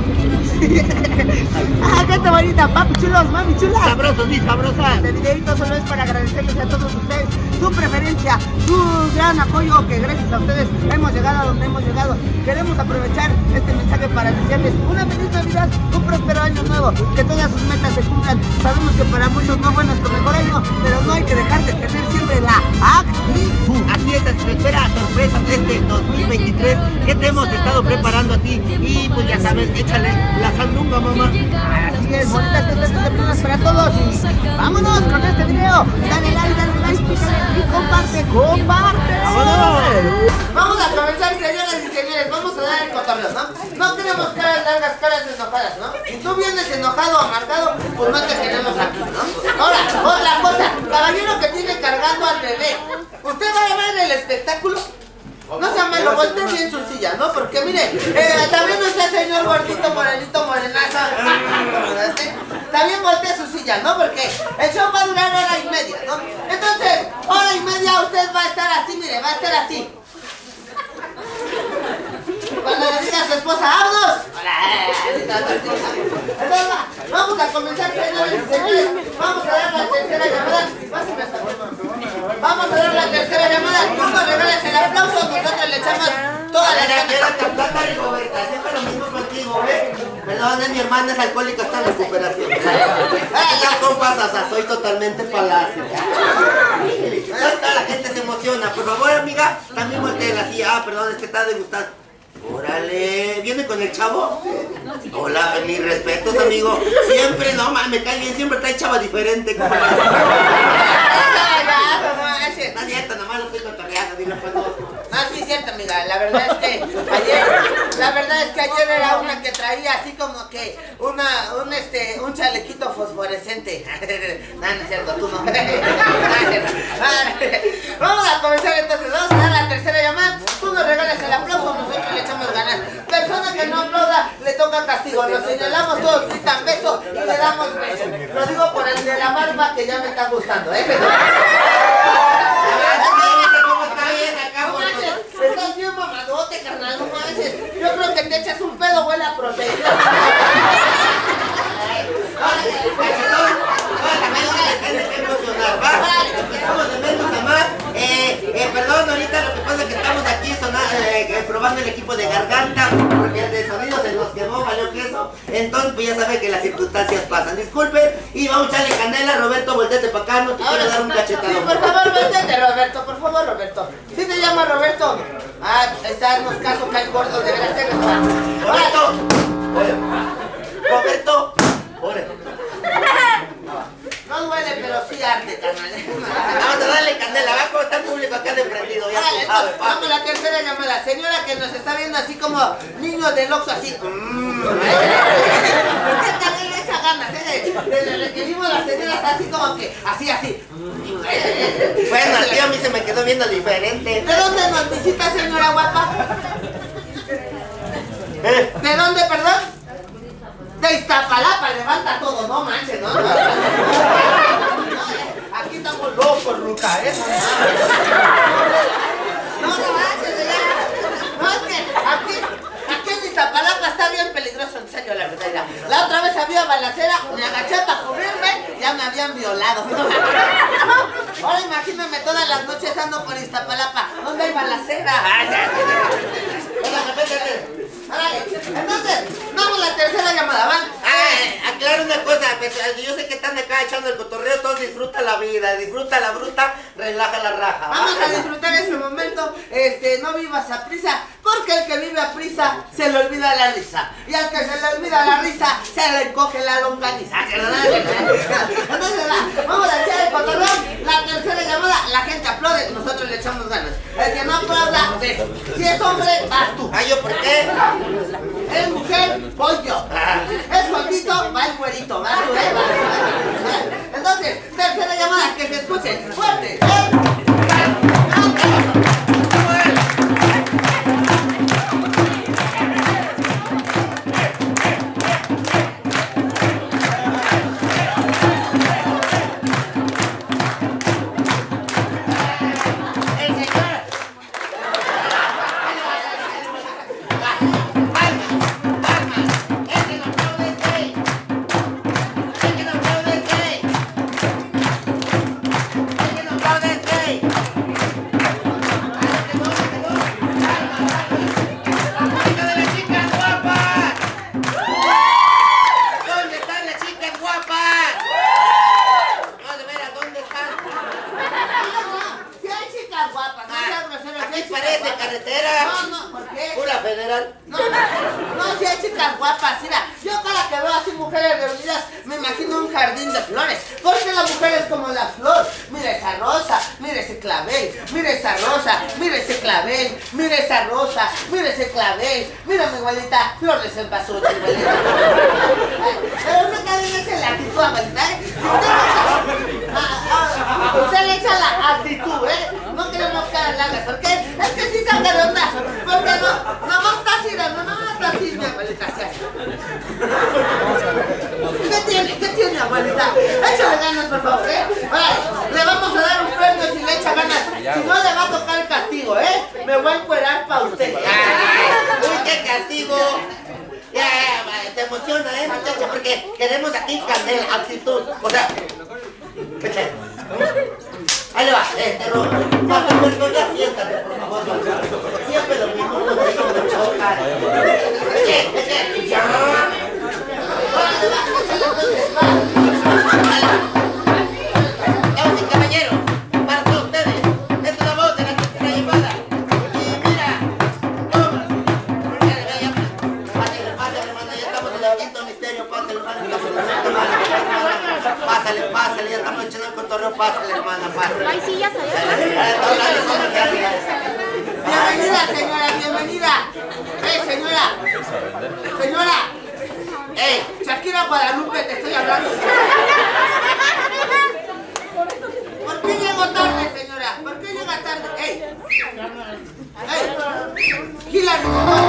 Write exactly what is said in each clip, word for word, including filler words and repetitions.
¡Ah, qué bonita! Papi chulos, mami chulas. Sabrosos y sabrosas. Este videito solo es para agradecerles a todos ustedes su preferencia, su gran apoyo, que gracias a ustedes hemos llegado a donde hemos llegado. Queremos aprovechar este mensaje para desearles una feliz Navidad, un próspero año nuevo, que todas sus metas se cumplan. Sabemos que para muchos no fue nuestro mejor año, pero no hay que dejar de tener siempre la actitud. Así es, se espera sorpresas de este dos mil veintitrés que te hemos estado preparando a ti. Y pues ya sabes, échale la sandunga, mamá. Así es, bonitas fiestas decembrinas para todos. Y vámonos con este video. Dale like, dale like, pícale y comparte, comparte. ¡Vámonos! Vamos a comenzar, señoras y señores. Vamos a dar el cotorreo, ¿no? No queremos caras largas, caras enojadas, ¿no? Si tú vienes enojado o amargado, pues no te queremos aquí, ¿no? Ahora, otra cosa, caballero que tiene cargando al bebé, ¿usted va a ver el espectáculo? No sea malo, voltee bien su silla, ¿no? Porque mire, eh, también nuestro señor gordito, morenito, morenazo, también voltee su silla, ¿no? Porque el show va a durar hora y media, ¿no? Entonces, hora y media usted va a estar así, mire, va a estar así. Cuando le diga a su esposa, ¡vámonos! Entonces, vamos a comenzar, señores y señores. Vamos a dar la tercera llamada. Vamos a dar la tercera llamada. Tú nos regalas el aplauso, nosotros le echamos toda la ganas. Quiero cantar, Rigoberta, siempre lo mismo contigo, ¿ves? Perdón, es mi hermana, es alcohólica, está en recuperación. Ya compas, o soy totalmente palacio. Toda la gente se emociona. Por favor, amiga, también voltea así. Ah, perdón, es que está degustando. Órale, ¿viene con el chavo? Hola, mis respetos, amigo. Siempre, no, man, me cae bien, siempre trae chava diferente. ¿Cómo la... No es cierto, nomás lo estoy cotorreando, ni lo conozco. No, sí es cierto, amiga, la verdad es que ayer, la verdad es que ayer era una que traía así como que una, un este, un chalequito fosforescente. No, no es cierto, tú no. Vamos a comenzar entonces, vamos a dar la tercera llamada. Tú nos regalas el aplauso, nosotros le echamos ganas. Persona que no aplauda, le toca castigo. Lo señalamos todos, gritan beso y le damos beso. Lo digo por el de la barba que ya me está gustando, ¿eh? Estás bien mamadote, carnal, no manches. Yo creo que te echas un pedo, huele a proteína. Vamos de menos a más. Eh, eh, perdón, ahorita lo que pasa es que estamos aquí sonando, eh, probando el equipo de garganta, porque el de sonido se nos quemó, valió queso. Entonces, pues ya saben que las circunstancias pasan. Disculpen, y vamos a echarle candela. Roberto, volteate para acá, no te quiero dar un cachetado. Sí, por favor, volteate, Roberto, por favor, Roberto. ¿Sí te llamas Roberto? Ah, pues ahí está, unos casos que hay gordos, de veras. Roberto, Roberto, no duele, pero sí arde, carnal. Vamos a darle candela, va como está el público acá de prendido. Ya vale, tú sabes, entonces, vamos a la tercera llamada. Señora que nos está viendo así como niños del Oxxo, así. Mmm. ¿Qué tal esas ganas, eh? Desde que vimos las señoras así como que, así, así. Bueno, al tío a mí se me quedó viendo diferente. ¿De dónde nos visita, señora guapa? ¿Eh? ¿De dónde, perdón? De Iztapalapa, levanta todo, no manches, ¿no? No, no, aquí estamos locos, Luca, ¿eh? No, no manches, ya. No, es que aquí, aquí en Iztapalapa está bien peligroso, en serio, la verdad. La otra vez había balacera, me agaché para cubrirme, ya me habían violado. Ahora imagíname todas las noches ando por Iztapalapa, ¿dónde hay balacera? Ay, ya, entonces, vamos a la tercera llamada, ¿van? Ah, aclaro una cosa, pues, yo sé que están acá echando el cotorreo, todos disfruta la vida, disfruta la bruta, relaja la raja. Vamos a disfrutar ese momento, este, no vivas a prisa, porque el que vive a prisa se le olvida la risa, y al que se le olvida la risa, se le encoge la longaniza. Entonces, vamos a echar el cotorreo, la tercera llamada, la gente aplaude, nosotros le echamos ganas. El que no aplauda, ves. Si es hombre, vas tú. ¿Ah, yo por qué? Es mujer, voy yo. Es gordito, va el güerito. Va tú, eh, va. Entonces, tercera llamada, que se escuche fuerte. hermosas, guapas, mira, yo cada que veo así mujeres reunidas me imagino un jardín de flores, porque la mujer es como la flor. Mira esa rosa, mira ese clavel, mira esa rosa, mira ese clavel, mira esa rosa, mira ese clavel, mira mi abuelita, flor de cempasúchil, abuelita. Pero usted también echa la actitud, abuelita, ¿eh? Usted le echa la actitud, ¿eh? No queremos caras largas, porque es que sí saca de onda, porque no, nomás está así, no, nomás está así, mi abuelita, así, así. ¿Qué tiene? ¿Qué tiene, abuelita? Échale ganas, por favor, ¿eh? Ahora, le vamos a dar un premio si le echa ganas, si no le va a tocar el castigo, ¿eh? Me voy a encuerar para usted. ¡Ay! ¡Uy, qué castigo! Ya, ya, te emociona, ¿eh, muchacho? Porque queremos aquí candela, actitud. O sea, ahí le va, este, no, no, no, ya siéntate, por favor. Siempre lo mismo, no te digo, me choca. Eche, eche, ya. Damas y caballeros, para todos ustedes, esta es la voz de la tercera llamada. Y mira, toma. Pásale, pásale, hermano, ya estamos en el quinto misterio. Pásale, hermano, estamos en el quinto misterio. Pásale, pásale, ya estamos echando el cotorreo. Pásale, hermana, pásale. Ay, sí, ya sabía. Bienvenida, señora, bienvenida. Eh, señora. Señora. ¡Ey! Shakira Guadalupe, te estoy hablando. ¿Por qué llego tarde, señora? ¿Por qué llega tarde? ¡Ey! ¡Ey! ¡Hillary!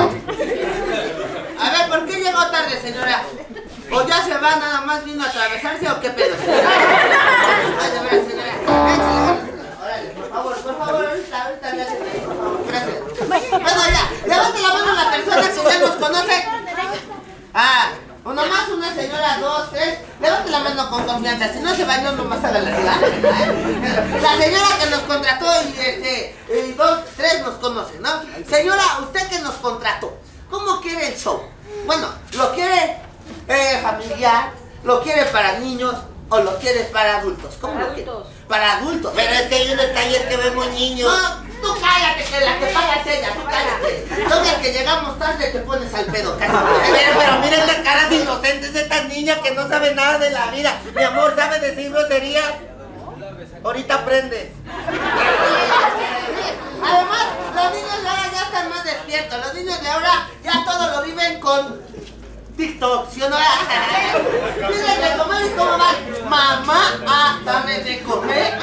A ver, ¿por qué llegó tarde, señora? ¿O ya se va, nada más vino a atravesarse o qué pedo, señora? Ay, de verdad, señora. Échale, órale, por favor, por favor, ahorita, ahorita le hacen ahí, por favor. Gracias. Bueno, ya, levante la mano a la persona que ya nos conoce. Ah. Uno más, una señora, dos, tres. Levante la mano con confianza, si no se va yo nomás a la ciudad. La señora que nos contrató y este, y dos, tres nos conocen, ¿no? Señora, usted que nos contrató, ¿cómo quiere el show? Bueno, ¿lo quiere eh, familiar? ¿Lo quiere para niños? ¿O lo quiere para adultos? ¿Cómo Para lo quiere? adultos. Para adultos. Pero es que hay un detalle, es que vemos niños. No, tú cállate, que la que paga es ella, tú cállate. Entonces que llegamos tarde te pones al pedo, Pero, cállate. pero miren las caras inocentes de esta niña que no sabe nada de la vida. Mi amor, ¿sabe decir groserías? Ahorita aprendes. Además, los niños de ahora ya están más despiertos. Los niños de ahora ya todo lo viven con TikTok, ¿sí o no? Piden de comer y cómo van. Mamá, ah, dame de comer.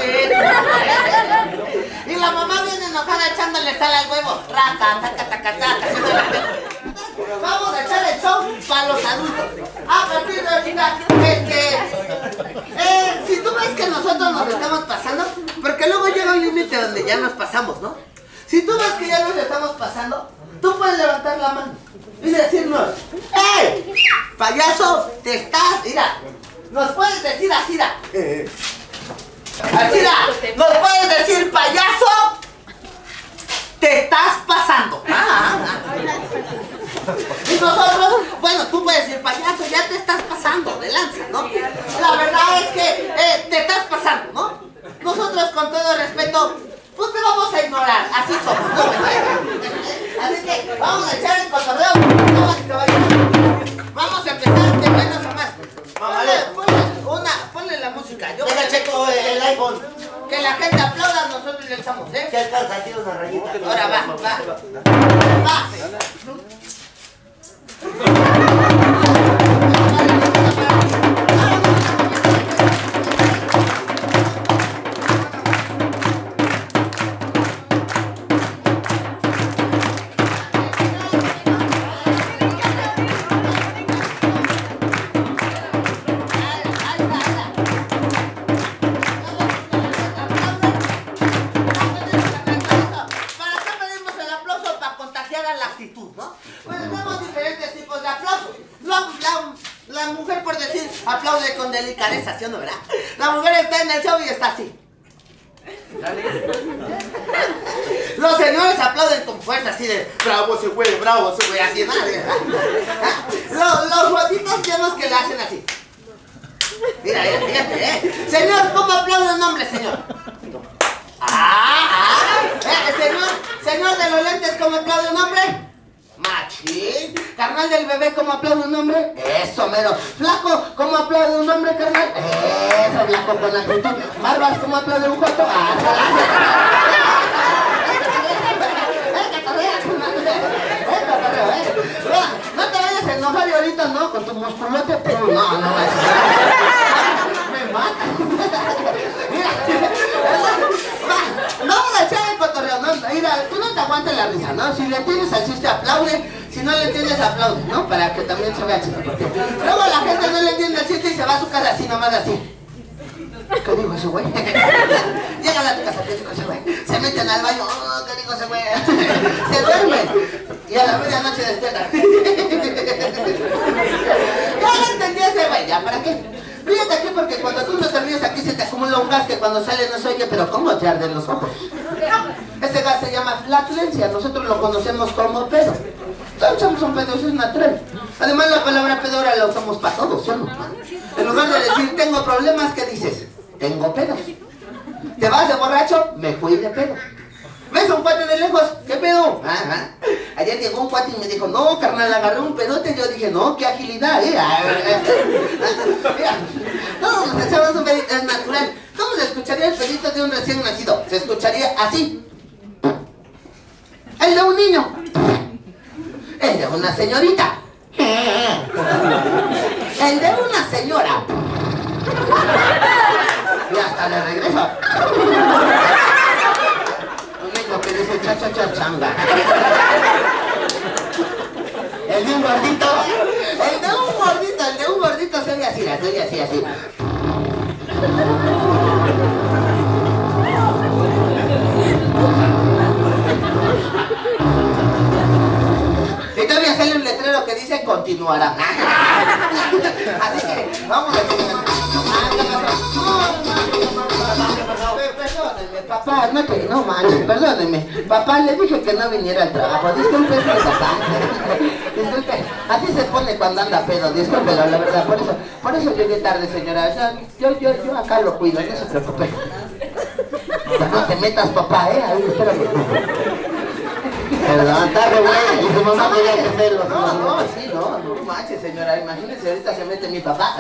Y la mamá viene enojada echándole sal al huevo. Rata, taca, taca, taca. Vamos a echar el show para los adultos. A partir de ahorita, este, eh, si tú ves que nosotros nos estamos pasando, porque luego llega un límite donde ya nos pasamos, ¿no? Si tú ves que ya nos estamos pasando, tú puedes levantar la mano y decirnos, ¡hey! Payaso, te estás, mira, nos puedes decir así, mira. Así, mira, nos puedes decir, payaso, te estás pasando. Ah, ah. Y nosotros, bueno, tú puedes decir, payaso, ya te estás pasando de lanza, ¿no? La verdad es que eh, te estás pasando, ¿no? Nosotros, con todo respeto, pues te vamos a ignorar, así somos, ¿no? Así que vamos a echar el cotorreo, damas y caballeros. Vamos a empezar de menos a más. Ponle, ponle una, ponle la música. Yo Deja checo el iPhone. que la gente aplauda, nosotros le echamos, ¿eh? Que alcanza, tío, una rayita. Ahora va, va. Va. Aplaude con delicadeza, ¿sí o no, verdad? La mujer está en el show y está así. Los señores aplauden con fuerza, así de bravo ese güey, bravo ese güey, así, madre, ¿verdad? Los, los guapitos llenos que le hacen así. Mira, mira, fíjate, ¿eh? Señor, ¿cómo aplaude un hombre, señor? Ah, ah, eh, señor, señor de los lentes, ¿cómo aplaude un hombre? Machín. Carnal del bebé, ¿cómo aplaude un hombre? Eso, mero. Flaco, ¿cómo aplaude un hombre, carnal? Eso, flaco con actitud. Barbas, ¿cómo aplaude un joto? Ah, no te vayas a enojar y ahorita no, con tu musculote, pero no, no, no. Me mata. Mira, vamos a echar el cotorreo, no, mira, tú no te aguantes la risa, ¿no? Si le tienes al chiste, aplaude, si no le entiendes, aplaude, ¿no? Para que también se vea chido, porque luego la gente no le entiende el chiste y se va a su casa así, nomás así. ¿Qué dijo ese güey? Llegan a tu casa, ¿qué dijo ese güey? Se meten al baño, oh, ¿qué dijo ese güey? Se duermen y a la medianoche despiertan. Ya lo entendí ese güey, ¿ya para qué? Fíjate aquí porque cuando tú no te ríes aquí se te acumula un gas que cuando sale no se oye, pero ¿cómo te arden los ojos? Este gas se llama flatulencia, nosotros lo conocemos como pedo. Todos somos un pedo, eso es natural. Además la palabra pedo ahora la usamos para todos, ¿sí o no? En lugar de decir tengo problemas, ¿qué dices? Tengo pedos. ¿Te vas de borracho? Me fui de pedo. ¿Ves un cuate de lejos? ¿Qué pedo? Ajá. Ayer llegó un cuate y me dijo, no, carnal, agarré un pedote. Yo dije, no, qué agilidad, eh. Mira, todos nos echamos un pedito, es natural. ¿Cómo se escucharía el pedito de un recién nacido? Se escucharía así. El de un niño. El de una señorita. El de una señora. Y hasta le regresa. Lo que dice cha cha cha changa. El de un gordito, el de un gordito, el de un gordito se oye así, se oye así, así. Y todavía sale un letrero que dice continuará. Así que vamos a continuar. Perdóneme, papá, no, que, no manches, perdóneme. Papá, le dije que no viniera al trabajo. Disculpe, papá. Disculpe, así se pone cuando anda pedo. Discúlpelo, la verdad, por eso, por eso llegué tarde, señora. O sea, yo, yo, yo acá lo cuido, no se preocupe. Ya no te metas, papá, eh. Ahí, espérame. Perdón, está re bueno. Y su mamá quería que hacerlo. No, no, sí, no, no manches, señora. Imagínese, ahorita se mete mi papá.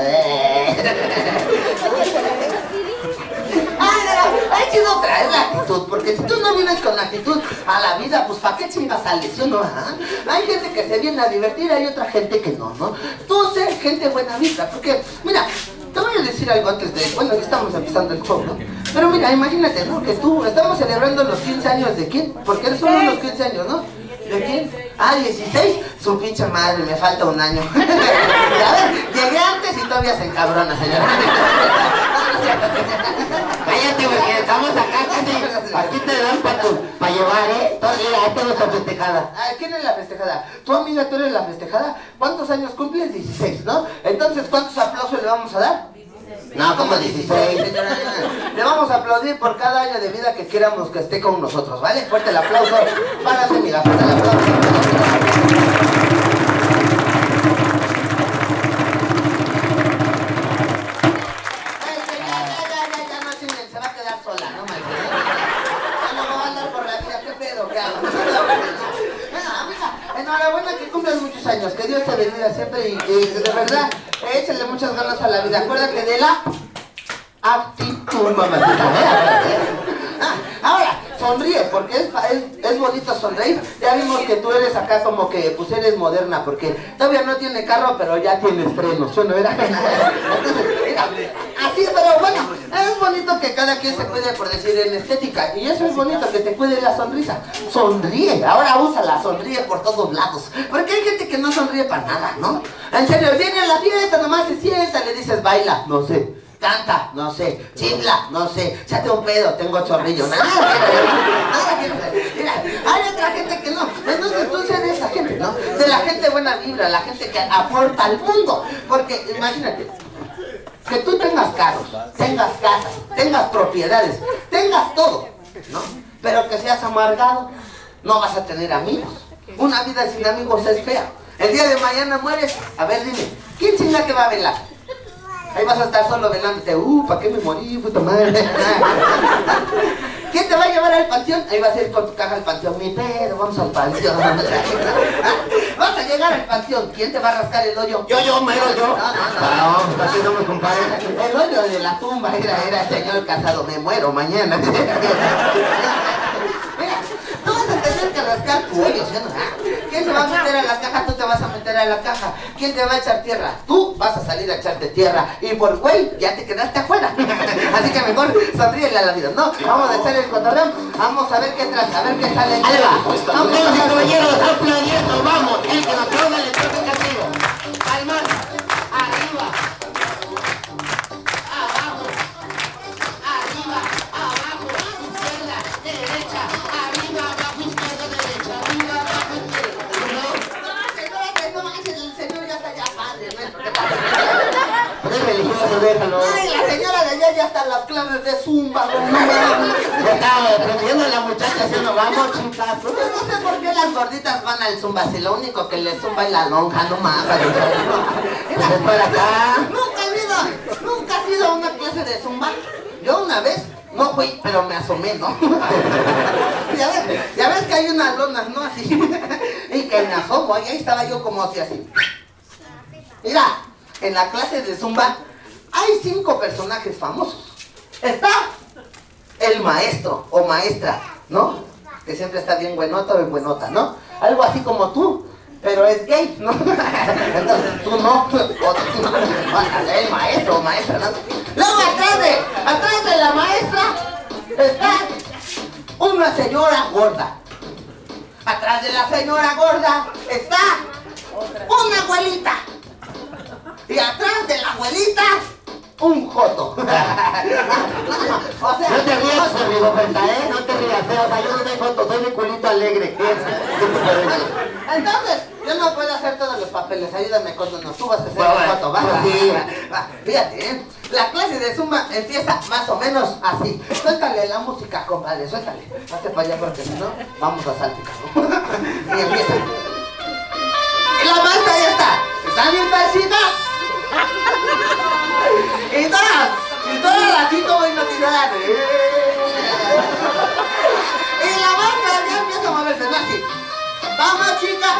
Hay que no traer la actitud, porque si tú no vienes con actitud a la vida, pues ¿para qué chingas sales, sí o no? ¿Ah? Hay gente que se viene a divertir, hay otra gente que no, ¿no? Tú sé gente buena vista, porque, mira, te voy a decir algo antes de, bueno, ya estamos empezando el show, ¿no? Pero mira, imagínate, ¿no? Que tú, estamos celebrando los quince años de quién, porque son los quince años, ¿no? ¿De quién? Ah, dieciséis, su pinche madre, me falta un año. A ver, llegué antes y todavía se encabrona, señora. Cállate, porque estamos acá casi. Aquí te dan para pa llevar, ¿eh? Mira, esta es nuestra festejada. Ah, ¿quién es la festejada? ¿Tu amiga, tú eres la festejada? ¿Cuántos años cumples? dieciséis, ¿no? Entonces, ¿cuántos aplausos le vamos a dar? No, como dieciséis, señora. Le vamos a aplaudir por cada año de vida que queramos que esté con nosotros, ¿vale? Fuerte el aplauso. Párate, mira, fuerte el aplauso. Enhorabuena que cumplas muchos años, que Dios te bendiga siempre y, y de verdad, échale muchas ganas a la vida. Acuérdate de la actitud, mamacita. Ah, ahora, sonríe, porque es, es, es bonito sonreír. Ya vimos que tú eres acá como que, pues eres moderna, porque todavía no tiene carro, pero ya tienes frenos, ¿sí no era? Entonces, mira, así, pero bueno, es bonito que cada quien se cuide, por decir, en estética. Y eso es bonito, que te cuide la sonrisa. Sonríe, ahora úsala, sonríe por todos lados. Porque hay gente que no sonríe para nada, ¿no? En serio, viene a la fiesta, nomás se sienta, le dices, baila, no sé. Canta, no sé, chifla, no sé, échate un pedo, tengo chorrillo, nada, nada, mira, hay otra gente que no, entonces tú eres de esa gente, ¿no? De la gente buena vibra, la gente que aporta al mundo, porque imagínate, que tú tengas carros, tengas casas, tengas propiedades, tengas todo, ¿no? Pero que seas amargado, no vas a tener amigos, una vida sin amigos es fea, el día de mañana mueres, a ver dime, ¿quién chinga que va a velar? Ahí vas a estar solo velándote, uh, ¿para qué me morí, puta madre? ¿Quién te va a llevar al panteón? Ahí vas a ir con tu caja al panteón. Mi pedo, vamos al panteón. Vas a llegar al panteón. ¿Quién te va a rascar el hoyo? Yo, yo, mero, yo. No, no, no. No, así no me compadre. El hoyo de la tumba era, era señor Casado. Me muero mañana. Mira, tú vas a tener que rascar tu hoyo, ¿sí o no? ¿Quién se va a meter a la caja? Tú te vas a meter a la caja. ¿Quién te va a echar tierra? Tú vas a salir a echarte tierra. Y por güey, ya te quedaste afuera. Así que mejor sonríele a la vida, ¿no? Vamos a echar el cotorreo. Vamos a ver qué trata, a ver qué sale. Ahí va. Vamos, caballeros, aplaudiendo. Vamos. El que nos aplauda le toca el castigo. Palmas. Arriba. Abajo. Arriba. Abajo. Izquierda. Derecha. Arriba. Abajo. Izquierda. Derecha. Arriba. Abajo. Izquierda. No manches, el señor ya está ya padre, ¿no? Pero es religioso, déjalo. Ay, la señora de allá ya está en las clases de zumba. Ya estaba aprendiendo a la muchacha haciendo vamos, chicas. Yo no sé por qué las gorditas van al zumba, si lo único que les zumba es la lonja, no más. Pues es para acá. Nunca he ido, nunca has ido a una clase de zumba. Yo una vez no fui, pero me asomé, ¿no? Ya ves, ya ves que hay unas lonas, ¿no? Así. Y que me asomo, y ahí estaba yo como así, así. Mira, en la clase de zumba hay cinco personajes famosos. Está el maestro o maestra, ¿no? Que siempre está bien buenota o buenota, ¿no? Algo así como tú, pero es gay, ¿no? Entonces tú no, o tú no, el maestro o maestra, ¿no? Luego atrás de, atrás de la maestra está una señora gorda. Atrás de la señora gorda está una abuelita. Y atrás de la abuelita, un joto. O sea, no te rías, Rigoberta, ¿eh? No te rías, o sea, yo no soy joto, soy mi culito alegre. Entonces, yo no puedo hacer todos los papeles, ayúdame con uno, tú vas a hacer bueno, el joto, va, sí. va, va. Fíjate, ¿eh? La clase de zumba empieza más o menos así. Suéltale la música, compadre, suéltale. Hazte para allá porque si no, vamos a salpicar, ¿no? Y empieza. Y la maestra ya está. ¿Están listas, chicas? Y todas, y todas así como hipnotizadas. Y la maestra ya empieza a moverse, ¿no? Así. Vamos, chicas.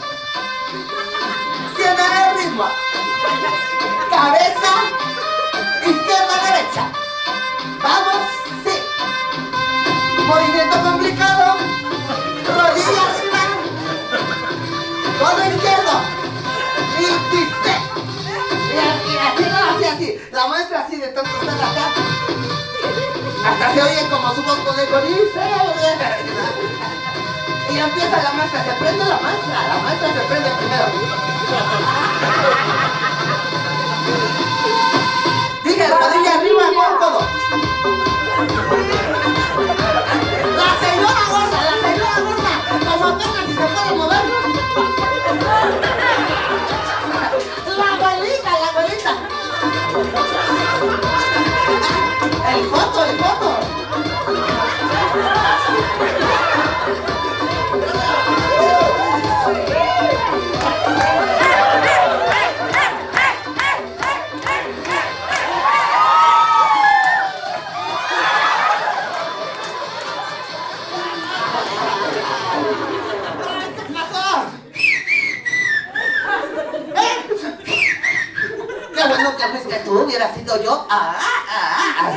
Sientan el ritmo. Cabeza, izquierda, derecha. Vamos, sí. Movimiento complicado. Rodilla arriba. Codo izquierdo. Y dice. Y así, no, así, así. La maestra así de tanto estar acá. Hasta se oye como su voz con el dice. Y empieza la maestra, se prende la maestra. La maestra se prende primero. Dije, rodilla arriba, con codo. La señora gorda, la señora gorda. Como apenas si se puede mover. La abuelita, la abuelita. El foto, el foto. Qué bueno que fuiste tú, hubiera sido yo. Ah, ah, ah.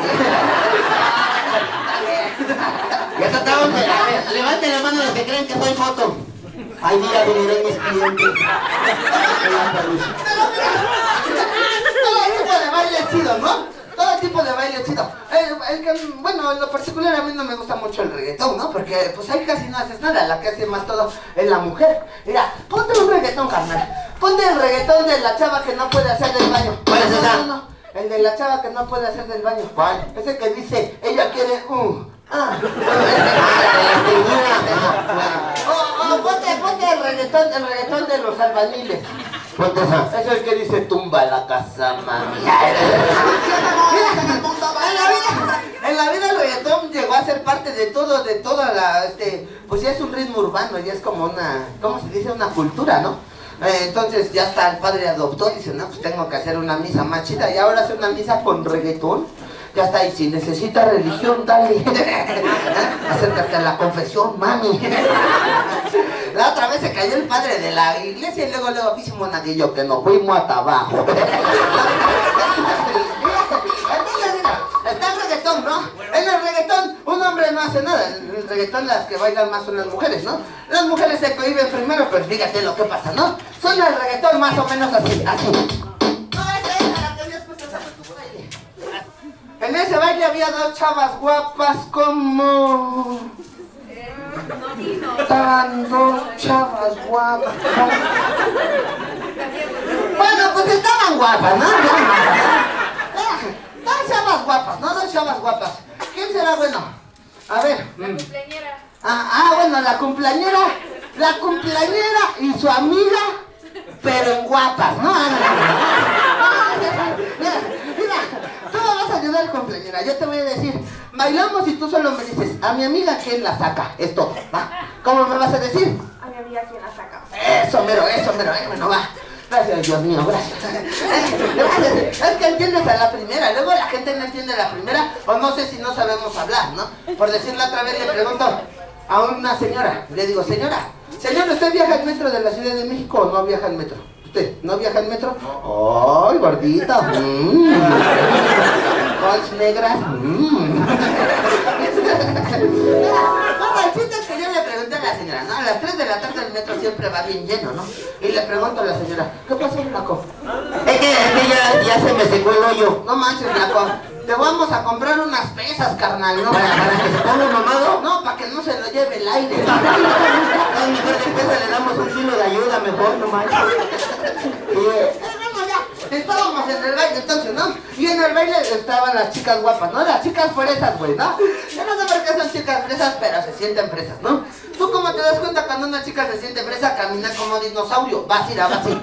Ya trataron de... A ver, levanten la mano los que creen que soy foto. Ay, mira, vinieron mis clientes. Pero mira, todo tipo de baile chido, ¿no? Todo tipo de baile chido. El, el que, bueno, en lo particular a mí no me gusta mucho el reggaetón, ¿no? Porque pues ahí casi no haces nada, la que hace más todo es la mujer. Mira, ponte un reggaetón, carnal. Ponte el reggaetón de la chava que no puede hacer del baño. ¿Cuál es esa? No, no, no. El de la chava que no puede hacer del baño. ¿Cuál? Ese que dice, ella quiere un... Ah. O, o ponte, ponte el reggaetón, el reggaetón de los albañiles. Ponte esa. Es el que dice, tumba la casa, mami. En la vida, en la vida el reggaetón llegó a ser parte de todo, de toda la, este, pues ya es un ritmo urbano, ya es como una, ¿cómo se dice? Una cultura, ¿no? Eh, entonces ya está, el padre adoptó, dice, no, pues tengo que hacer una misa más chida, y ahora hace una misa con reggaetón. Ya está, y si necesita religión, dale. Acércate a la confesión, mami. La otra vez se cayó el padre de la iglesia y luego, luego, hizo monaguillo, que nos fuimos hasta abajo. Está el reggaetón, ¿no? En el reggaetón un hombre no hace nada. En el reggaetón las que bailan más son las mujeres, ¿no? Las mujeres se cohiben primero, pero fíjate lo que pasa, ¿no? Son el reggaetón más o menos así, así. No, esa es la que habías puesto tu baile. En ese baile había dos chavas guapas como... Estaban dos chavas guapas. Bueno, pues estaban guapas, ¿no? Dos chavas guapas, ¿no? Dos chavas guapas. ¿Quién será bueno? A ver. La cumpleañera. Ah, ah, bueno, la cumpleañera. La cumpleañera y su amiga, pero en guapas, ¿no? Mira, mira, tú me vas a ayudar, cumpleañera. Yo te voy a decir, bailamos y tú solo me dices, a mi amiga, ¿quién la saca? Es todo, ¿va? ¿Cómo me vas a decir? A mi amiga, ¿quién la saca? Eso, mero, eso, mero, eh, bueno, va. Gracias, Dios mío, gracias. Es que entiendes a la primera, luego la gente no entiende a la primera, o no sé si no sabemos hablar, ¿no? Por decirlo otra vez, le pregunto a una señora, le digo, señora, señora, ¿usted viaja en metro de la Ciudad de México o no viaja en metro? ¿Usted no viaja en metro? ¡Ay, gordita! Mmm. Cols negras. Mmm. No, el chiste es que yo le pregunté a la señora, ¿no? A las tres de la tarde el metro siempre va bien lleno, ¿no? Y le pregunto a la señora, ¿qué pasó, flaco? Es que, es que ya, ya se me secó el hoyo. No manches, flaco. Te vamos a comprar unas pesas, carnal, ¿no? ¿Para, para que se ponga mamado? No, para que no se lo lleve el aire. No, mejor de pesa le damos un kilo de ayuda, mejor, no manches. Y, eh, bueno, ya, estábamos en el baile entonces, ¿no? Y en el baile estaban las chicas guapas, ¿no? Las chicas fresas, güey, ¿no? Yo no sé por qué son chicas fresas, pero se sienten fresas, ¿no? ¿Tú cómo te das cuenta cuando una chica se siente fresa? Camina como dinosaurio, va así, va así.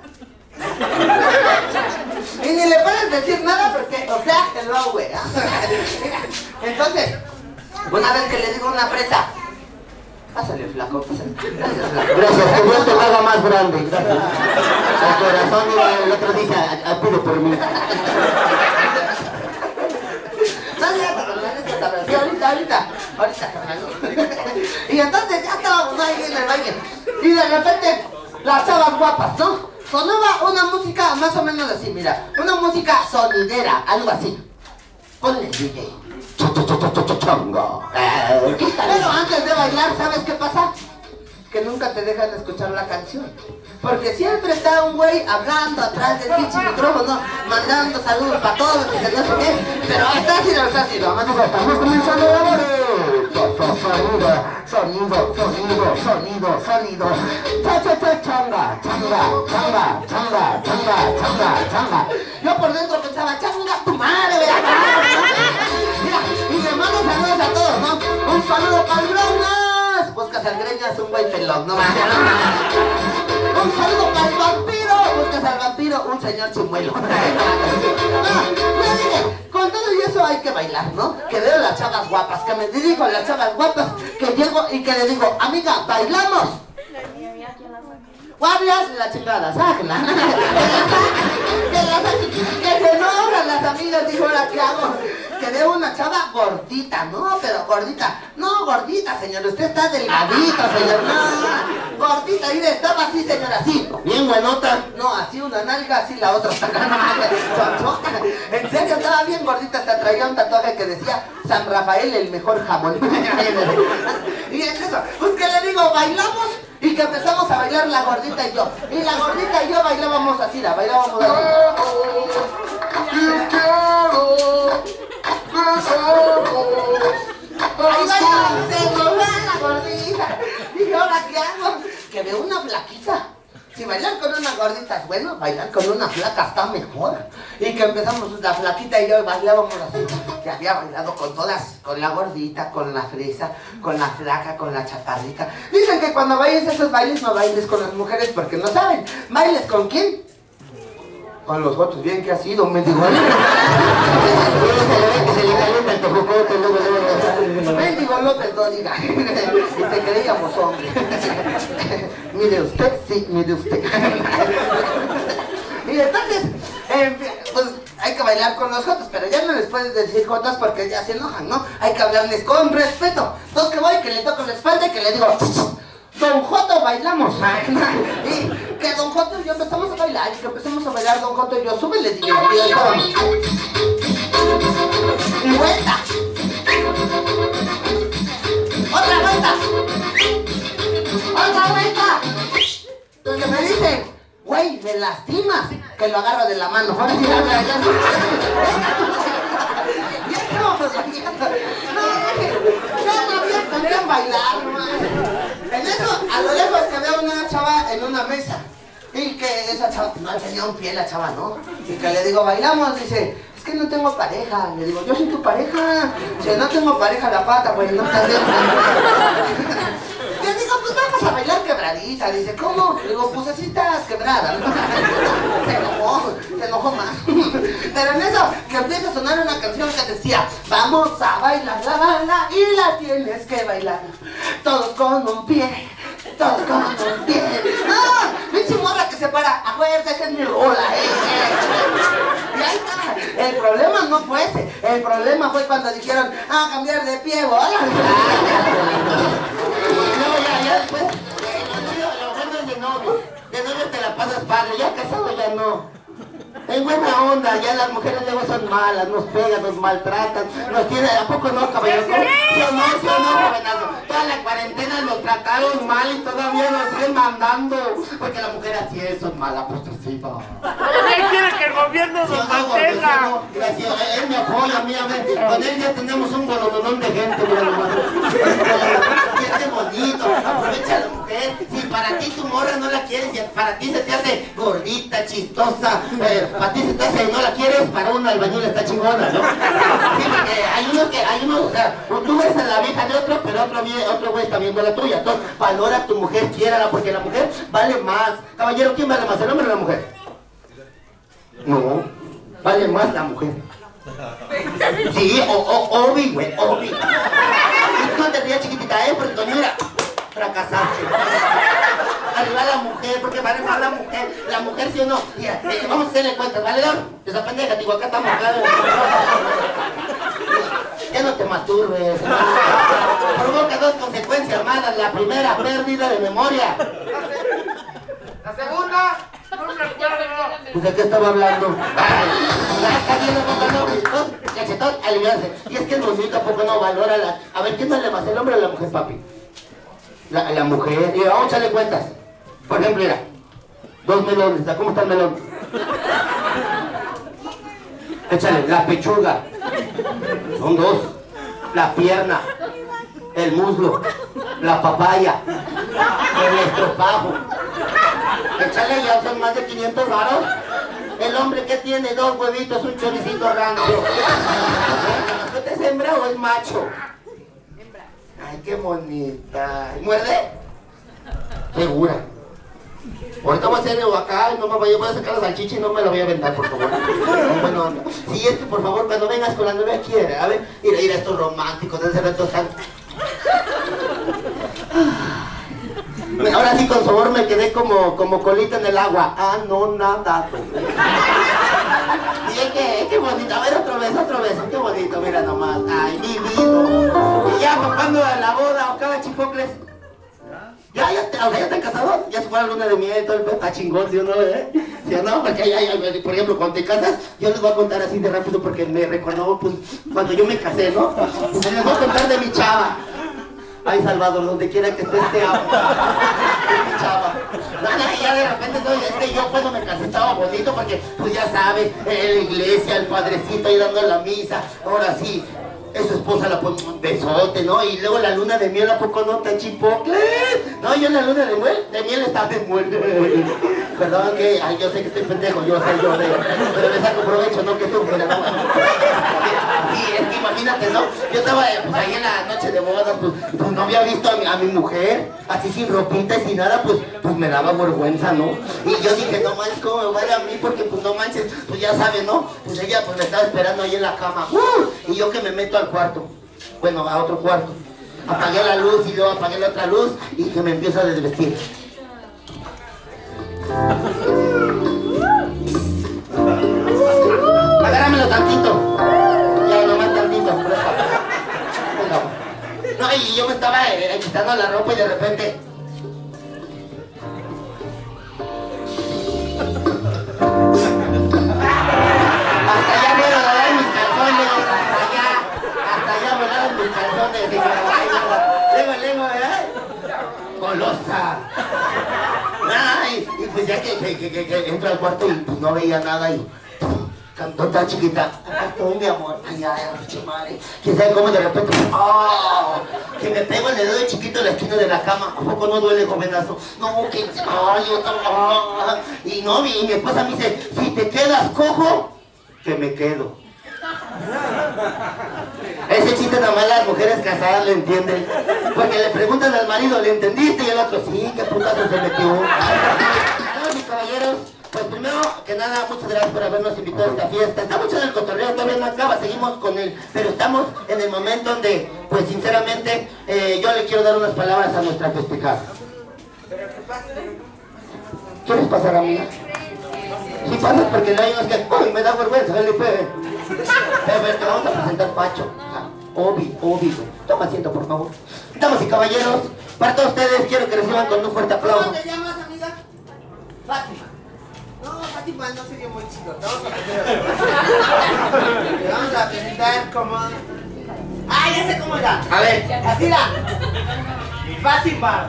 Y ni le puedes decir nada porque, o sea, hello, güey. Entonces, una vez que le digo a una fresa, pásale, flaco, pásale. Gracias, flaco. Gracias, que Dios te lo haga más grande. Gracias. El corazón, mira, el otro dice, acude por mí. Sí, ahorita, ahorita, ahorita, y entonces ya estábamos ahí en el baile. Y de repente, las chavas guapas, ¿no? Sonaba una música más o menos así, mira. Una música sonidera, algo así. Ponle D J. Chongo. Pero antes de bailar, ¿sabes qué pasa? Que nunca te dejan escuchar la canción. Porque siempre está un güey hablando atrás del pinche micrófono, mandando saludos para todos, y que no sé qué. Pero está así, no está así, no. Estamos comenzando a ver. Sonido, sonido, sonido, sonido. Cha, cha, cha, changa, changa, changa, changa, changa, changa, changa. Yo por dentro pensaba, changa tu madre, ¿verdad? Mira, y le mando saludos a todos, ¿no? Un saludo para el Bronas. Buscas al Greñas, un güey pelón, no mames. Un saludo para el vampiro. Buscas al vampiro, un señor chimuelo. No, no, dije, con todo y eso hay que bailar, ¿no? Que veo las chavas guapas, que me dirijo a las chavas guapas, que llego y que le digo, amiga, ¿bailamos? Mi amiga, ¿quién la saca? Guardias, la chingada, sáquenla. Que la saquen, que se enojan las amigas, dijo, ¿ahora qué hago? Que veo una chava gordita, no, pero gordita, no, gordita, señor, usted está delgadito, señor, no, gordita, mire, estaba así, señor, así, bien buenota, no, así una nalga, así la otra, en serio, estaba bien gordita, hasta traía un tatuaje que decía San Rafael, el mejor jamón. Y es eso, pues que le digo, ¿bailamos? Y que empezamos a bailar la gordita y yo, y la gordita y yo bailábamos así, la bailábamos así. Ahí bailamos, se nos va la gordita. Dije, ¿ahora qué hago? Que veo una flaquita. Si bailar con una gordita es bueno, bailar con una flaca está mejor. Y que empezamos la flaquita y yo bailábamos así. Que había bailado con todas, con la gordita, con la fresa, con la flaca, con la chaparrita. Dicen que cuando bailes esos bailes no bailes con las mujeres porque no saben. ¿Bailes con quién? Con los otros, bien que ha sido, me digo. Se le calienta el tojocote, luego, luego. Mendigo López, no diga. Y te creíamos hombre. Mire usted, sí, mire usted. Y entonces, eh, pues hay que bailar con los jotos, pero ya no les puedes decir jotos porque ya se enojan, ¿no? Hay que hablarles con respeto. Entonces que voy, que le toco la espalda y que le digo, Don Joto, bailamos. Y que Don Joto y yo empezamos a bailar, y que empezamos a bailar Don Joto y yo, súbele, y yo, y estábamos. Y vuelta. Otra vuelta. Otra vuelta. Entonces me dicen, güey, me lastimas, que lo agarro de la mano. Ahora sí, la verdad. Ya estamos bailando. No, ya no había con quién bailar, no. En eso, a lo lejos que veo una chava en una mesa. Y que esa chava, no tenía un pie la chava, ¿no? Y que le digo, bailamos, dice, es que no tengo pareja. Le digo, yo soy tu pareja. Si no tengo pareja la pata, pues no estás bien. Le digo, pues vamos a bailar quebradita. Dice, ¿cómo? Le digo, pues así estás quebrada. Se enojó, se enojó más. Pero en eso, que empieza a sonar una canción que decía, vamos a bailar la bala y la tienes que bailar. Todos con un pie, todos con un pie. ¡Ah! Pinche morra que se para, acuérdate, esa es mi rola, eh. Y ahí está. El problema no fue ese. El problema fue cuando dijeron, ah, cambiar de pie, bola. No, ya, ya después, eh, lo bueno es de novio. De novio te la pasas padre, ya casado ya no. En buena onda, ya las mujeres luego son malas, nos pegan, nos maltratan, nos tienen, ¿a poco no, caballero? ¿Sí o no, sí o no, jovenazo? Toda la cuarentena nos trataron mal y todavía nos siguen mandando, porque la mujer así es, son mala postreciva. ¿Qué quiere que el gobierno nos mantenga? Gracias, él me apoya, mira, con él ya tenemos un bolonón de gente, mira nomás. Y es que bonito, aprovecha a la mujer. Si para ti tu morra no la quieres, si para ti se te hace gordita, chistosa, eh, para ti se te hace no la quieres, para un albañil está chingona, ¿no? Sí, porque hay unos que, hay unos, o sea, tú ves a la vieja de otro, pero otro, otro güey está viendo la tuya. Entonces, valora a tu mujer, quiérala, porque la mujer vale más. Caballero, ¿quién vale más, el hombre o la mujer? No, vale más la mujer. Sí, o, o, obi, güey, obi. No te rías, chiquitita, ¿eh? Porque mira, fracasaste. Arriba la mujer, porque vale más la mujer. La mujer, sí o no. Mira, eh, vamos a hacerle cuentas, ¿vale, Don? Esa pendeja, digo, acá estamos acá. Ya no te masturbes. Provoca dos consecuencias malas. La primera, pérdida de memoria. La segunda, no me acuerdo. Pues de qué estaba hablando. Cachetón, aliviarse. Y es que el bonito tampoco no valora la... A ver, ¿quién vale más, el hombre o la mujer, papi? La, la mujer. Y vamos a echarle cuentas. Por ejemplo, mira. Dos melones. ¿Cómo está el melón? Échale, la pechuga. Son dos. La pierna. El muslo. La papaya. El estropajo. Échale, ya son más de quinientos varos. El hombre que tiene dos huevitos, un choricito rancio. ¿Es hembra o es macho? Hembra. Ay, qué bonita. ¿Muerde? Segura. Ahorita voy a hacer acá, no me voy, voy a sacar la salchicha y no me la voy a aventar, por favor. No, bueno, no. Sí, es que por favor, cuando vengas con la novia, quiere. A ver, mira, mira estos románticos de ese reto están. Ahora sí, con sabor me quedé como, como colita en el agua. Ah, no, nada. Y es que, qué bonito. A ver, otro beso, otro beso. Qué bonito, mira nomás. Ay, mi vida. Y ya, cuando la boda o cada chipocles. Ya, ya, o sea, ya están casados, ya se fue a la luna de miel, todo el pedo está chingón, ¿sí o no, eh? ¿Sí o no? Porque ya, ya, por ejemplo, cuando te casas, yo les voy a contar así de rápido porque me recordó, pues, cuando yo me casé, ¿no? Pues les voy a contar de mi chava. Ay, Salvador, donde quiera que estés, te amo. Es mi chava. Nada, y ya de repente, no, es que yo cuando me casé estaba bonito porque, pues ya sabes, en la iglesia, el padrecito ahí dando la misa, ahora sí. Es su esposa la pone un besote, ¿no? Y luego la luna de miel, ¿a poco no tan chipocle? No, yo en la luna de miel, de miel estaba de muerte. Perdón que, ay, yo sé que estoy pendejo, yo sé, yo sé. Pero le saco provecho, ¿no? Que tú, mira, no. Sí, es que imagínate, ¿no? Yo estaba pues, ahí en la noche de bodas, pues, pues no había visto a mi, a mi mujer, así sin ropita y sin nada, pues, pues me daba vergüenza, ¿no? Y yo dije, no manches, ¿cómo me va a ir a mí? Porque pues no manches, pues ya sabes, ¿no? Pues ella pues me estaba esperando ahí en la cama. ¡Uh! Y yo que me meto al cuarto, bueno, a otro cuarto. Apagué la luz y luego apagué la otra luz y que me empiezo a desvestir. Agárrame los estaba eh, quitando la ropa y de repente... Hasta allá fueron a dar mis calzones, hasta allá, hasta allá volaron mis calzones. Luego, luego, ¿verdad? Golosa. Ay, y pues ya que, que, que, que entro al cuarto y pues no veía nada y... Cantó tan chiquita. Acá estoy, mi amor. Ay, ay, ay, madre. ¿Quién sabe cómo de repente? ¡Oh! Que me pego el dedo de chiquito en la esquina de la cama. ¿A poco no duele, jovenazo? No, que... ¡Ay, otra! Oh. Y no, mi, mi esposa me dice, si te quedas cojo, que me quedo. Ese chiste nada más las mujeres casadas le entienden. Porque le preguntan al marido, ¿le entendiste? Y el otro, sí, qué putazo se metió. Damas y caballeros, pues primero que nada, muchas gracias por habernos invitado a esta fiesta. Está mucho en el cotorreo, todavía no acaba, seguimos con él. Pero estamos en el momento donde, pues sinceramente, eh, yo le quiero dar unas palabras a nuestra festejada. ¿Quieres pasar, amiga? Si pasas porque no hay unos que... ¡Ay, me da vergüenza, Felipe! Pero te vamos a presentar Pacho. Obi, Obi. Toma asiento, por favor. Damas y caballeros, para todos ustedes quiero que reciban con un fuerte aplauso. ¿Cómo te llamas, amiga? Fátima. No, Fátima no sería muy chido. Te vamos a presentar. Te vamos a presentar como... Ah, ya sé cómo era. A ver. Así era. Fátima.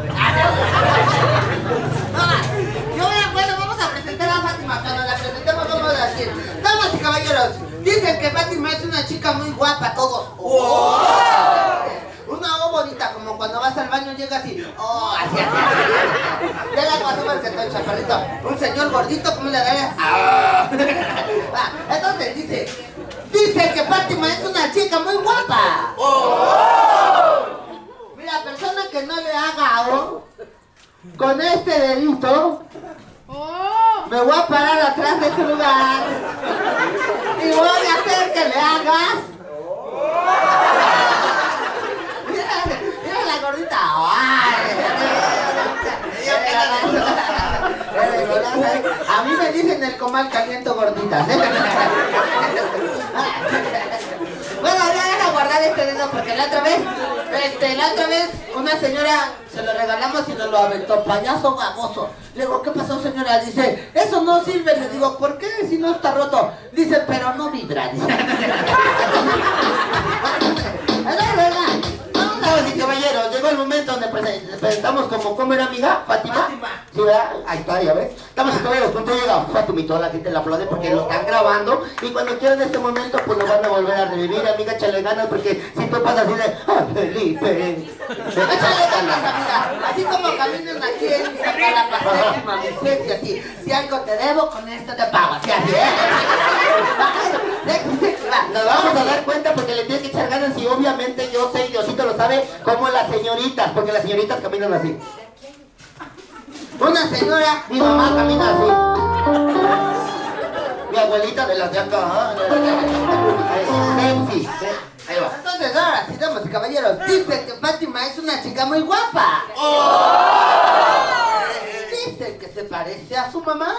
No, yo voy a... Bueno, vamos a presentar a Fátima. Cuando la presentemos vamos a decir. Damas y caballeros, dicen que Fátima es una chica muy guapa, todos. Oh. Una O bonita, como cuando vas al baño llegas y... Oh, así, así, así. Ya la pasó porque estoy chaparrito. Un señor gordito, ¿cómo le darías? Ah. Entonces dice... Dice que Fátima es una chica muy guapa. Oh. Mira, persona que no le haga O, con este dedito... Me voy a parar atrás de tu lugar y voy a hacer que le hagas. Mira, mira la gordita. A mí me dicen el comal caliento gorditas, ¿eh? Bueno, ya deja guardar este dedo porque la otra vez, este, la otra vez una señora se lo regalamos y nos lo aventó, payaso baboso. Le digo, ¿qué pasó, señora? Dice, eso no sirve. Le digo, ¿por qué? Si no está roto. Dice, pero no vibra. Dice. Damas y caballeros, llegó el momento donde presentamos como, ¿cómo era, amiga? ¿Fátima? Fátima. Sí, ¿verdad? Ahí está, ya ves. Damas y caballeros, cuando llega Fátima y toda la gente la aplaude porque lo están grabando y cuando quieran este momento, pues lo van a volver a revivir, amiga, échale ganas porque si tú pasas así de, ¡ah, Felipe! Échale ganas, amiga. Así como caminan aquí en la pasada, mi sexy, así. Si algo te debo, con esto te pago. Así, así. Nos vamos a dar cuenta porque le tienes que echar ganas y obviamente yo sé, Diosito lo sabe, como las señoritas, porque las señoritas caminan así. Una señora, Mi mamá camina así. Mi abuelita de las de acá. Sexy. Ahí va. entonces ahora, sí, damas y caballeros, dicen que Fátima es una chica muy guapa. Dicen que se parece a su mamá.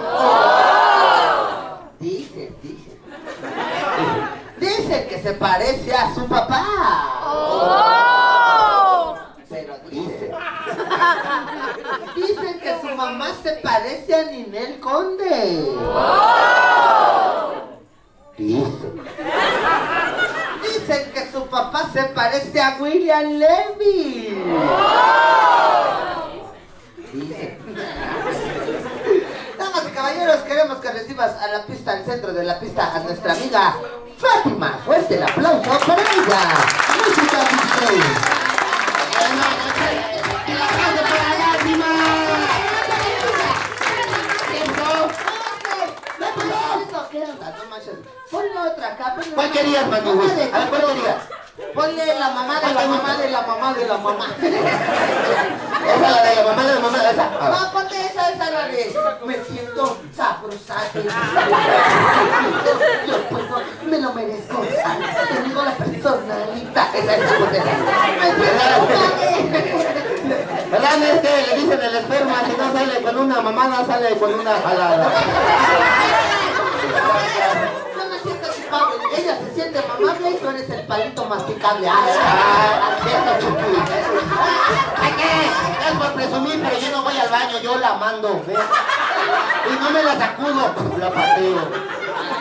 Dicen, dicen. Dicen que se parece a su papá. Pero dicen. Dicen que su mamá se parece a Ninel Conde. Dicen. Dicen que su papá se parece a William Levy. Dicen. Damas y caballeros, queremos que recibas a la pista, al centro de la pista, a nuestra amiga Fátima. Fuerte el aplauso para ella. Música display. El aplauso para Fátima. ¿Qué onda? No manches. Ponle otra acá. Ponle ¿Cuál querías, Manu? A ver, ¿cuál querías? Ponle la mamá de la mamá de la mamá de la mamá. Esa, la de la mamá de la mamá de esa. Ah. No, ponte esa, esa la de me siento sabrosa. Yo puedo, me lo merezco. Tengo la personalidad. Esa es la ponte. Me siento ¿Verdad? Es que le dicen el esperma, si no sale con una mamada, sale con una jalada. Yo me siento culpable. Ella se siente mamable y tú eres el palito masticable. Ah, ah, cierto, chupi. Gracias por presumir, pero yo no voy al baño, yo la mando, ¿ves? Y no me la sacudo, la pateo.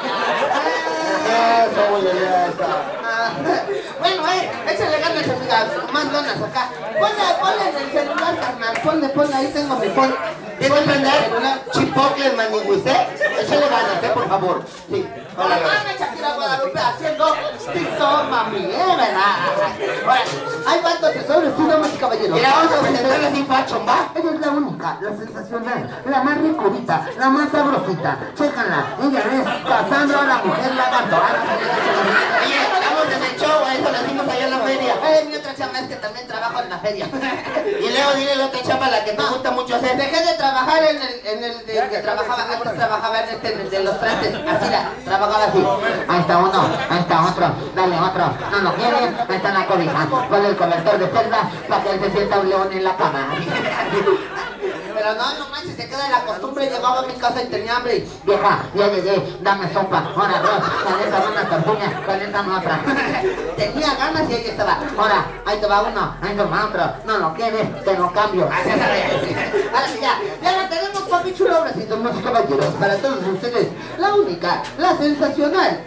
Eso, güey, ya está. Ah, bueno, eh, échale ganas, amiga, más ganas acá. Ponle, ponle en el celular, carnal, ponle, ponle, ahí tengo mi pon. ¿Tienes que prender chipocles, manigüiste? Échale ganas, eh, por favor. Sí, hola, Mamá, Shakira Guadalupe haciendo TikTok, mami, eh, ¿verdad? Ahora, hay cuantos tesoros, sí, damas y caballeros. Mira, vamos a presentarle sin facho, ¿va? Ella es la única, la sensacional, la más ricurita, la más sabrosita. Chécala, ella es Cassandra, la mujer lagarto. Oye, estamos en el show, a eso lo hicimos allá en la feria. Eh, mi otra chamba es que también trabajo en la feria. Y Leo, dile la otra chapa, la que te No. gusta mucho hacer. Dejé de trabajar en el, en el de, que trabajaba, antes trabajaba en este, en el de los trastes, así la, trabajaba así. Ahí está uno, ahí está otro, dale otro. No lo quieres, ahí está la cobija. Ponle el cobertor de celda para que él se sienta un león en la cama. Pero no, no manches, se queda la costumbre, llegaba a mi casa y tenía hambre. Y, Vieja, ya llegué, dame sopa, ahora arroz, calienta una tortilla, calienta otra. tenía ganas y ahí estaba. Ahora, ahí te va uno, ahí te va otro. No lo quieres, te lo cambio. Ahora sí, ya, ya la tenemos, papi chulo, ahora sí, Damas y caballeros, para todos ustedes, la única, la sensacional.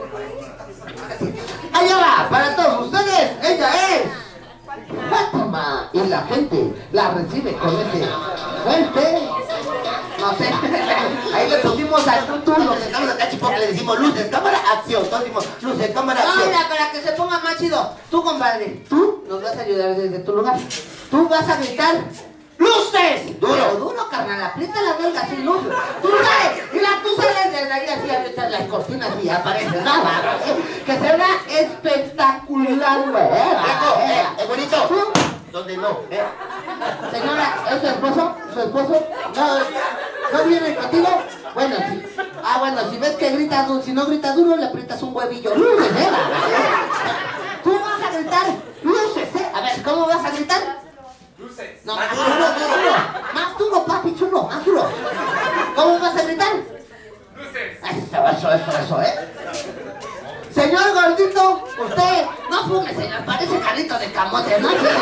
allá va, para todos ustedes, ella es. Fátima, y la gente la recibe con ese fuerte. No sé, ahí le pusimos al tutu. Los que estamos acá, chipocle, le decimos luces, cámara, acción. Todos decimos luces, cámara, No, acción. mira, para que se ponga más chido. Tú, compadre, tú nos vas a ayudar desde tu lugar. Tú vas a gritar ¡luces! Duro, duro, carnal, aprieta la nalga así, luz. Tú sales, mira, tú sales desde ahí así, abiertas las cortinas y aparece nada. Que se vea espectacular, güey. Viejo, eh, es bonito. ¿Dónde no? Eh. Señora, ¿es su esposo? ¿Su esposo? ¿No, no viene contigo? Bueno, sí. Ah, bueno, si ves que grita duro, si no grita duro, le aprietas un huevillo. ¡Luces, eh! Tú vas a gritar luces, eh. A ver, ¿cómo vas a gritar? Luces. No, más duro, duro, duro. Más duro, papi chulo, más duro. ¿Cómo vas a gritar? Luces. Eso, eso, eso, eso, ¿eh? Señor gordito, usted no fume, señor, parece carrito de camote, ¿no? Señor,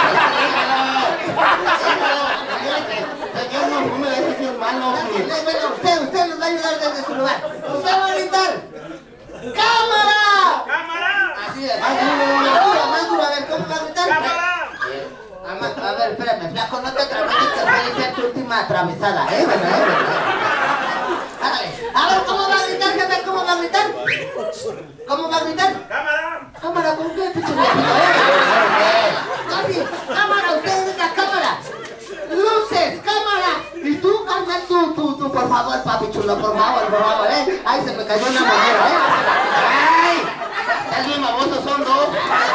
no fume, ese sí es malo. Bueno, usted, usted nos va a ayudar desde su lugar. Usted va a gritar ¡cámara! ¡Cámara! Así de más duro, más duro, más duro. A ver, ¿cómo va a gritar? ¡Cámara! A, ma- a ver, espérame, flaco, no te atraveses, que puede ser tu última atravesada, ¿eh? Bueno, ¿eh? Ándale. A ver, ¿cómo va a gritar, jefe? ¿Cómo va a gritar? ¿Cómo va a gritar? ¡Cámara! Cámara, ¿con qué, pinche viejito, eh? No, sí, cámara, usted grita cámara. Luces, cámara. Y tú, carnal, tú, tú, tú, por favor, papi chulo, por favor, por favor, ¿eh? Ay, se me cayó una moneda, ¿eh? ¡Ay! Estás bien baboso, son dos.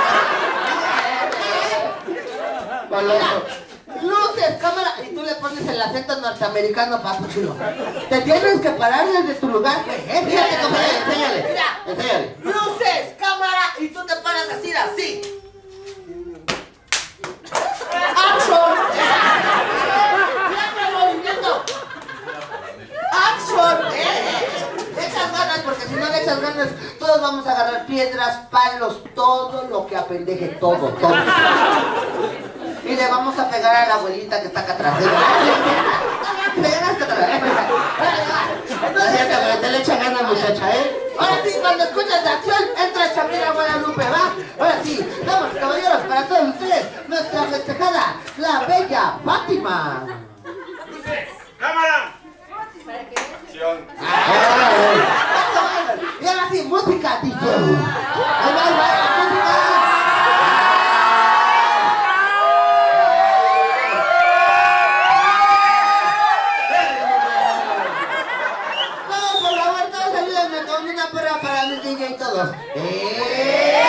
Mira, luces, cámara. Y tú le pones el acento norteamericano, papi chulo. Te tienes que parar desde tu lugar, güey, ¿eh? Fíjate, compadre, enséñale. Mira, Enséñale. luces, cámara. Y tú te paras así, así. ¡Action! ¡Mira el movimiento! ¡Action! ¡Eh! Echas ganas, porque si no le echas ganas, todos vamos a agarrar piedras, palos, todo lo que apendeje, todo, todo. Y le vamos a pegar a la abuelita que está acá atrás. Pegar hasta atrás. Entonces, te le echa ganas, muchacha, ¿eh? Ahora sí, cuando escuchas la acción, entra Shakira Guadalupe, ¿va? Ahora sí, damas y caballeros, para todos ustedes, nuestra festejada, la bella Fátima. ¡Luces! ¡Cámara! Acción. Y ahora sí, música, D J. Ahí va, ahí va, la música. Todos, por favor, todos ayúdenme con una porra para mi D J y todos. ¡Eh!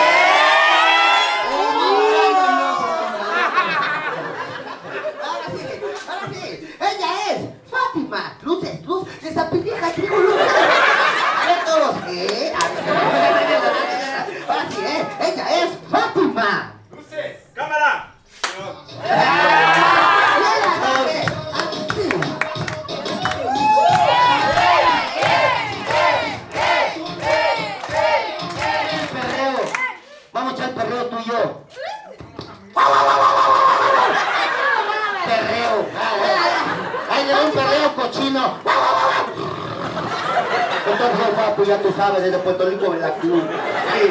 Ahora sí, ahora sí. Ella es Fátima. Luces, luz, esa pendeja trigo luz. A ver todos, ¿eh? A ver. Ahora sí, ¿eh? Ella es Fátima. ¡Luces! ¡Cámara! Acción. pues ya tú sabes, desde Puerto Rico, Veracruz. Sí.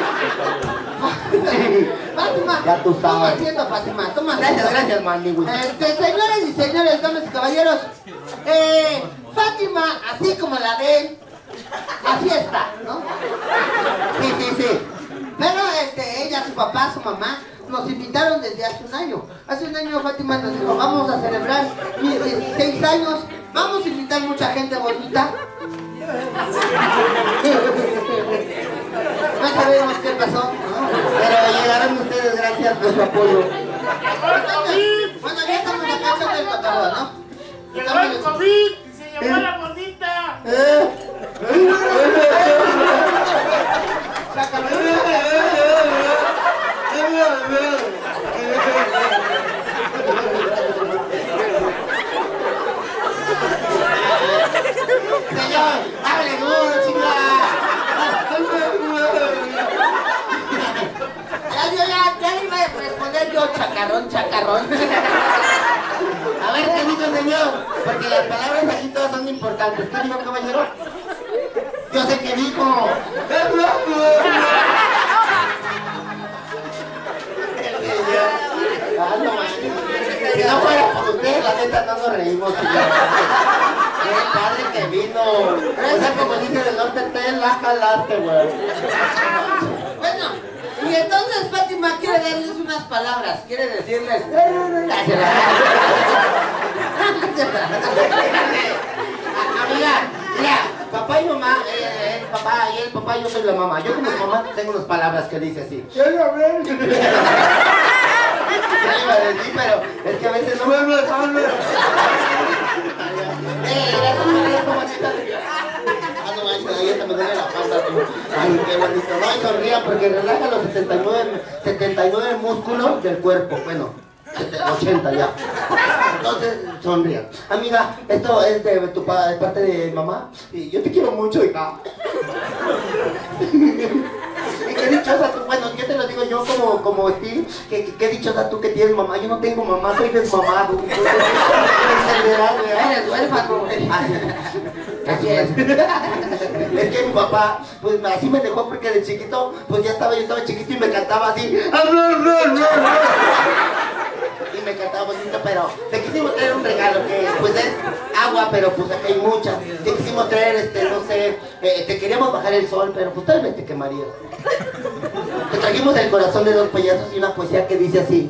Fátima, Ya tú toma sabes. asiento, Fátima, toma Gracias, asiento. gracias, Manigui. Este, señores y señores, damas y caballeros, eh, Fátima, así como la ven, así está, ¿no? Sí, sí, sí. Pero este, ella, su papá, su mamá, nos invitaron desde hace un año. Hace un año Fátima nos dijo, vamos a celebrar mis dieciséis años, vamos a invitar mucha gente bonita. No sabemos qué pasó, ¿no? Pero llegaron ustedes gracias por su apoyo. Entonces, bueno, ya estamos acá echando el cotorreo, ¿no? Llegó el COVID y se llevó a la bonita. Señor, hable duro, chingada. Ya, yo ya, ya le iba a responder yo, chacarrón, chacarrón. A ver, ¿qué dijo, señor? Porque las palabras aquí todas son importantes. ¿Qué dijo, caballero? Yo sé que dijo. Ah, no, si no fuera por usted, la neta no nos reímos, señor. Qué padre que vino. O sea, como dice del norte, te la jalaste, güey. Bueno, y entonces Fátima quiere darles unas palabras, quiere decirles. Amiga, mira, papá y mamá, eh, el papá y el papá, yo soy la mamá. Yo como mamá tengo unas palabras que dice así. Quiero ver. Ya iba a decir, pero es que a veces no me hablo de sangre. Eh, gracias, bonita. Ah, no manches, ahí hasta me duele la panza, tú. Ay, qué bonito. No, y sonrían porque relaja los setenta y nueve, setenta y nueve músculos del cuerpo. Bueno, ochenta ya. Entonces, sonrían. Amiga, esto es de tu pa de parte de mamá. Y yo te quiero mucho, hija. Y qué dichosa tú, bueno, yo te lo digo yo como, como Steve, que, que, qué dichosa tú que tienes mamá. Yo no tengo mamá, soy desmamado. Eres huérfano, güey. Así es. Es que mi papá, pues así me dejó porque de chiquito, pues ya estaba, yo estaba chiquito y me cantaba así. Y me cantaba bonito, pero te quisimos traer un regalo que pues es agua, pero pues aquí hay mucha. Te quisimos traer, este, no sé, eh, te queríamos bajar el sol, pero pues tal vez te quemaría. Te trajimos el corazón de dos payasos y una poesía que dice así.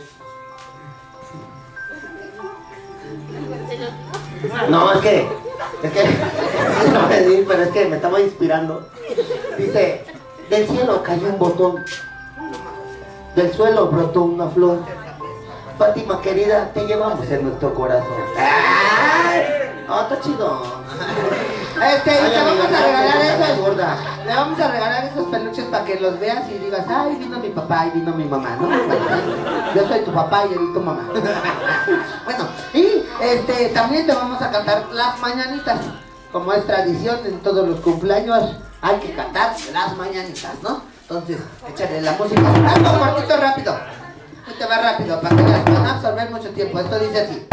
No, es que, es que, no voy a decir, pero es que me estaba inspirando. Dice, del cielo cayó un botón, del suelo brotó una flor. Fátima querida, te llevamos en nuestro corazón. ¡Ay! Oh, está chido. Este, y Ay, te amiga, vamos a regalar no, no, no, esos. gorda. Le vamos a regalar esos peluches para que los veas y digas, ay, vino mi papá y vino mi mamá, ¿no? Bueno, yo soy tu papá y él tu mamá. Bueno, y este, también te vamos a cantar las mañanitas. Como es tradición en todos los cumpleaños, hay que cantar las mañanitas, ¿no? Entonces, échale la música. Algo cortito, rápido. Ahí te va rápido, para que veas, van a absorber mucho tiempo. Esto dice así.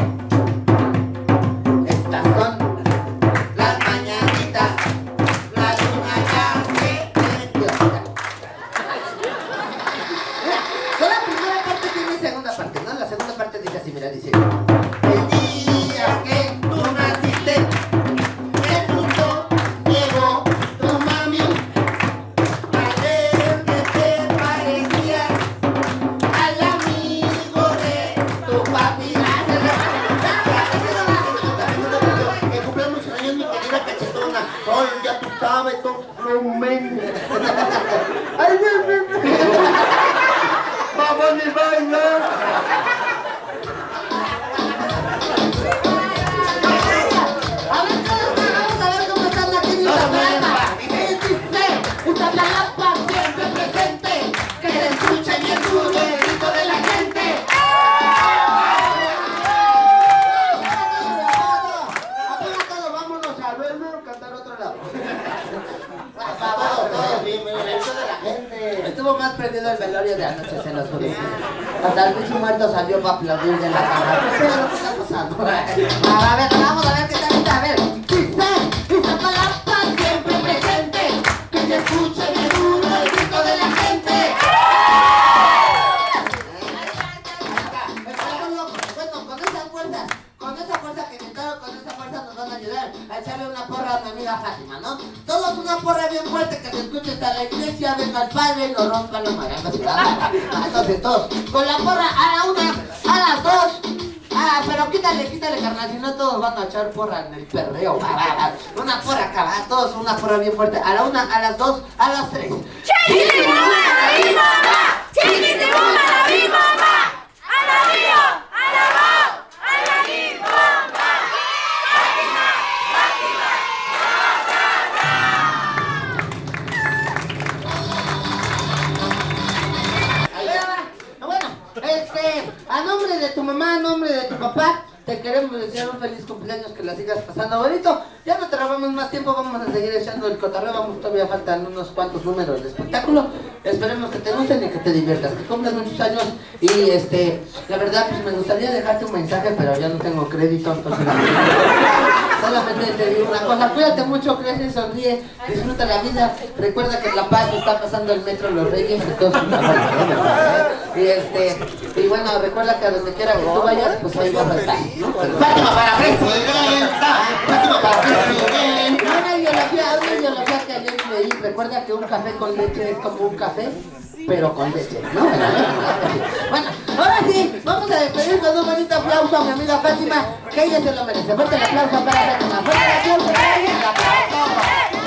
Estas son las mañanitas, la luna ya se prendió. Mira, toda la primera parte tiene segunda parte, ¿no? La segunda parte dice así, mira, dice. El día que tú naciste, Jesús llegó tu mami, a ver que te parecías al amigo de tu papi. Que cumple muchos años mi querida cachetona. Sol, ya tú sabes, tú no me... Ay, vamos mi baila. A ver, vamos a ver cómo están aquí en Iztapalapa. Dice, Iztapalapa siempre presente, que se escuche bien duro el grito de la gente. Apaga todo, vámonos a verlo, cantar otro lado. Todo, todo bien, el grito de la gente. Estuvo más prendido el velorio de anoche, se los juro. Hasta el bicho muerto salió para aplaudir de la cámara. ¿Qué es lo que está pasando? A ver, vamos a ver qué tal está. A ver. Dice, Iztapalapa siempre presente, porra bien fuerte que se escuche hasta la iglesia, venga el padre, lo rompa la maranga ciudadana. Entonces todos, con la porra a la una, a las dos. Ah, pero quítale, quítale, carnal, si no todos van a echar porra en el perreo. Una porra acá, todos una porra bien fuerte. A la una, a las dos, a las tres. ¡Chiquiti bomba la vi mamá! ¡Chiquiti bomba la vi mamá! ¡A la río! ¡A la ro! ¡A la vi bomba! ¡Fátima! Fátima! Bueno, este, a nombre de tu mamá, a nombre de tu papá, te queremos desear un feliz cumpleaños, que la sigas pasando bonito. Ya no te robamos más tiempo, vamos a seguir echando el cotorreo, vamos, todavía faltan unos cuantos números de espectáculo. Esperemos que te gusten y que te diviertas, que cumplas muchos años. Y este, la verdad, pues me gustaría dejarte un mensaje, pero ya no tengo crédito, entonces solamente te digo una cosa: cuídate mucho, crece, sonríe, disfruta la vida. Recuerda que en La Paz está pasando el metro Los Reyes, entonces, y este, y bueno, recuerda que a donde quiera que tú vayas, pues ahí vamos a estar, ¿no? Fátima para presidenta. Fátima para presidenta. Una ideología, una ideología que ayer leí. Recuerda que un café con leche es como un café, pero con leche, ¿no? Bueno, ahora sí, vamos a despedir con un bonito aplauso a mi amiga Fátima, que ella se lo merece. Fuerte el aplauso para Fátima. Fuerte el aplauso para ella. El aplauso.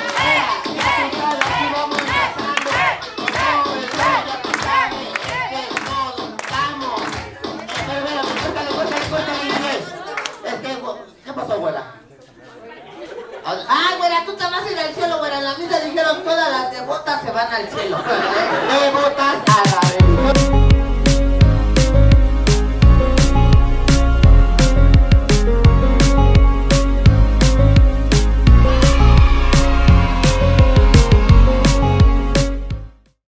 ¿Qué pasó, güera? Ah, güera, tú te vas a ir al cielo, güera. En la misa dijeron todas las devotas se van al cielo. Devotas a la religión.